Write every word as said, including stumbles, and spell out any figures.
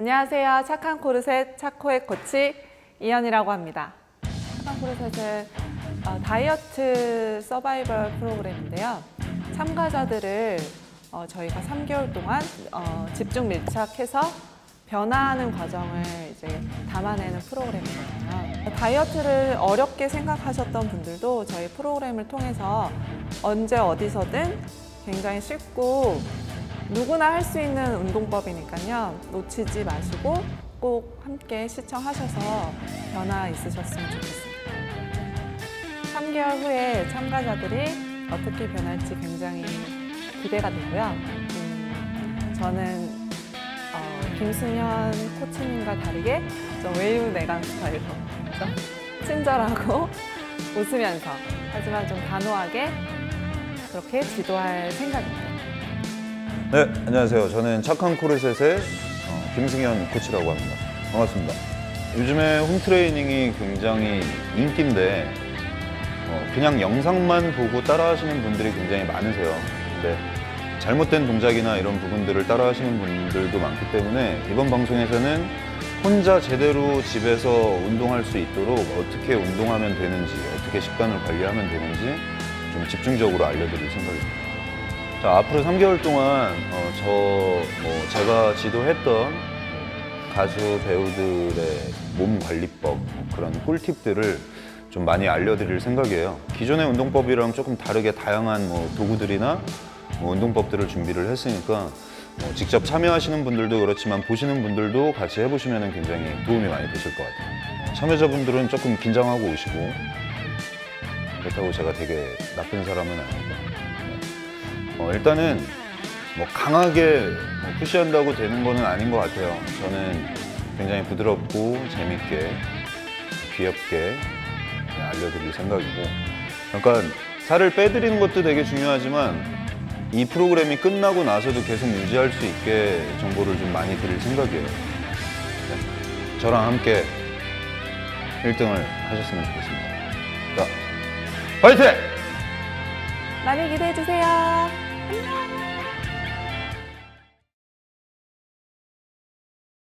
안녕하세요. 착한 코르셋 차코의 코치 이현이라고 합니다. 착한 코르셋은 어, 다이어트 서바이벌 프로그램인데요. 참가자들을 어, 저희가 삼 개월 동안 어, 집중 밀착해서 변화하는 과정을 이제 담아내는 프로그램이거든요. 다이어트를 어렵게 생각하셨던 분들도 저희 프로그램을 통해서 언제 어디서든 굉장히 쉽고 누구나 할 수 있는 운동법이니까요. 놓치지 마시고 꼭 함께 시청하셔서 변화 있으셨으면 좋겠습니다. 삼 개월 후에 참가자들이 어떻게 변할지 굉장히 기대가 되고요. 음, 저는 어, 김승현 코치님과 다르게 좀 웨이브 내강 스타일로 좀 친절하고 웃으면서 하지만 좀 단호하게 그렇게 지도할 생각입니다. 네, 안녕하세요. 저는 착한 코르셋의 어, 김승현 코치라고 합니다. 반갑습니다. 요즘에 홈트레이닝이 굉장히 인기인데 어, 그냥 영상만 보고 따라하시는 분들이 굉장히 많으세요. 근데 잘못된 동작이나 이런 부분들을 따라하시는 분들도 많기 때문에 이번 방송에서는 혼자 제대로 집에서 운동할 수 있도록 어떻게 운동하면 되는지, 어떻게 식단을 관리하면 되는지 좀 집중적으로 알려드릴 생각입니다. 자, 앞으로 삼 개월 동안 어, 저 뭐 제가 지도했던 가수 배우들의 몸 관리법 뭐 그런 꿀팁들을 좀 많이 알려드릴 생각이에요. 기존의 운동법이랑 조금 다르게 다양한 뭐 도구들이나 뭐 운동법들을 준비를 했으니까 뭐 직접 참여하시는 분들도 그렇지만 보시는 분들도 같이 해보시면 굉장히 도움이 많이 되실 것 같아요. 참여자분들은 조금 긴장하고 오시고 그렇다고 제가 되게 나쁜 사람은 아니고 어, 일단은 뭐 강하게 뭐 푸시한다고 되는 거는 아닌 것 같아요. 저는 굉장히 부드럽고 재밌게 귀엽게 알려드릴 생각이고, 그러니까 살을 빼드리는 것도 되게 중요하지만 이 프로그램이 끝나고 나서도 계속 유지할 수 있게 정보를 좀 많이 드릴 생각이에요. 네. 저랑 함께 일 등을 하셨으면 좋겠습니다. 자, 화이팅! 많이 기대해주세요. 안녕!